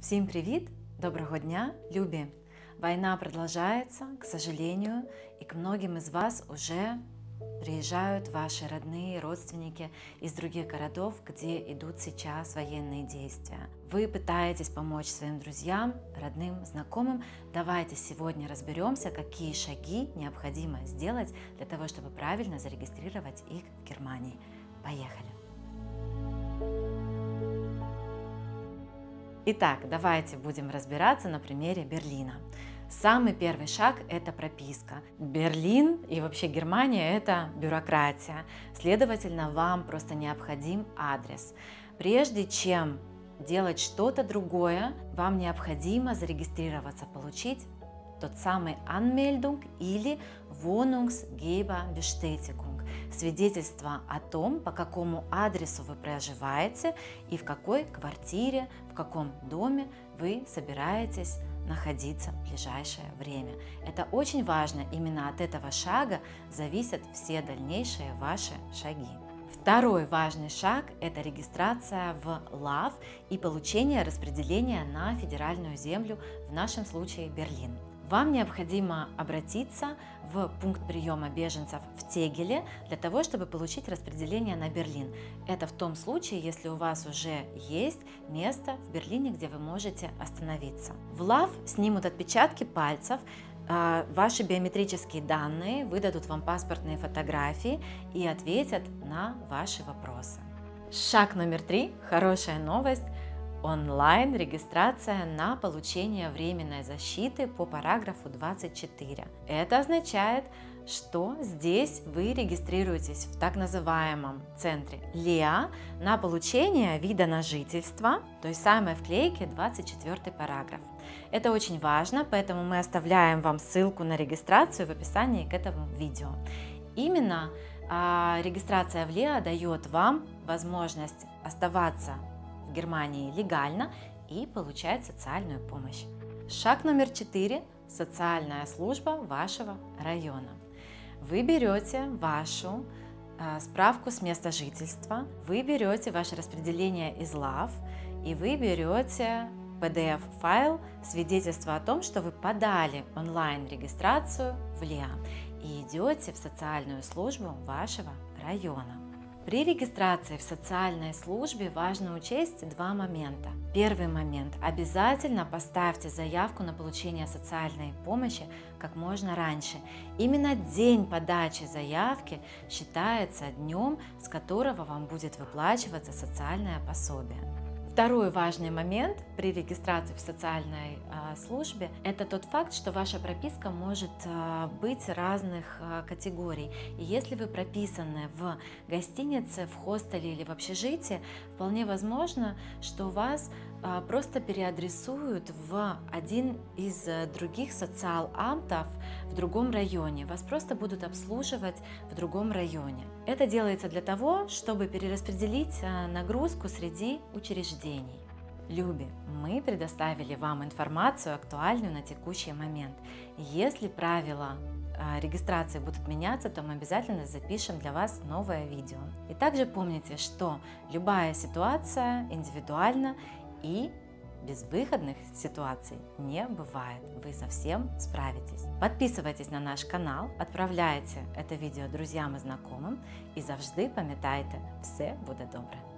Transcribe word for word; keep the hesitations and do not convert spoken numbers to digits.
Всем привет! Доброго дня, любі! Война продолжается, к сожалению, и к многим из вас уже приезжают ваши родные, родственники из других городов, где идут сейчас военные действия. Вы пытаетесь помочь своим друзьям, родным, знакомым. Давайте сегодня разберемся, какие шаги необходимо сделать для того, чтобы правильно зарегистрировать их в Германии. Поехали! Итак, давайте будем разбираться на примере Берлина. Самый первый шаг – это прописка. Берлин и вообще Германия – это бюрократия. Следовательно, вам просто необходим адрес. Прежде чем делать что-то другое, вам необходимо зарегистрироваться, получить тот самый Anmeldung или Wohnungsgeberbestätigung. Свидетельство о том, по какому адресу вы проживаете и в какой квартире, в каком доме вы собираетесь находиться в ближайшее время. Это очень важно, именно от этого шага зависят все дальнейшие ваши шаги. Второй важный шаг – это регистрация в лав и получение распределения на федеральную землю, в нашем случае Берлин. Вам необходимо обратиться в пункт приема беженцев в Тегеле для того, чтобы получить распределение на Берлин. Это в том случае, если у вас уже есть место в Берлине, где вы можете остановиться. В лав снимут отпечатки пальцев, ваши биометрические данные, выдадут вам паспортные фотографии и ответят на ваши вопросы. Шаг номер три. Хорошая новость. Онлайн-регистрация на получение временной защиты по параграфу двадцать четыре. Это означает, что здесь вы регистрируетесь в так называемом центре ЛЕА на получение вида на жительство, той самой вклейки двадцать четвёртый параграф. Это очень важно, поэтому мы оставляем вам ссылку на регистрацию в описании к этому видео. Именно а, регистрация в ЛЕА дает вам возможность оставаться в Германии легально и получать социальную помощь. Шаг номер четыре – социальная служба вашего района. Вы берете вашу э, справку с места жительства, вы берете ваше распределение из лав и вы берете пи ди эф-файл, свидетельство о том, что вы подали онлайн-регистрацию в ЛЕА и идете в социальную службу вашего района. При регистрации в социальной службе важно учесть два момента. Первый момент. Обязательно поставьте заявку на получение социальной помощи как можно раньше. Именно день подачи заявки считается днем, с которого вам будет выплачиваться социальное пособие. Второй важный момент при регистрации в социальной э, службе – это тот факт, что ваша прописка может э, быть разных э, категорий. И если вы прописаны в гостинице, в хостеле или в общежитии, вполне возможно, что вас э, просто переадресуют в один из других социаламтов в другом районе. Вас просто будут обслуживать в другом районе. Это делается для того, чтобы перераспределить э, нагрузку среди учреждений. Люби, мы предоставили вам информацию актуальную на текущий момент. Если правила регистрации будут меняться, то мы обязательно запишем для вас новое видео. И также помните, что любая ситуация индивидуальна и безвыходных ситуаций не бывает. Вы совсем справитесь. Подписывайтесь на наш канал, отправляйте это видео друзьям и знакомым и завжди пам'ятайте, все буде добре.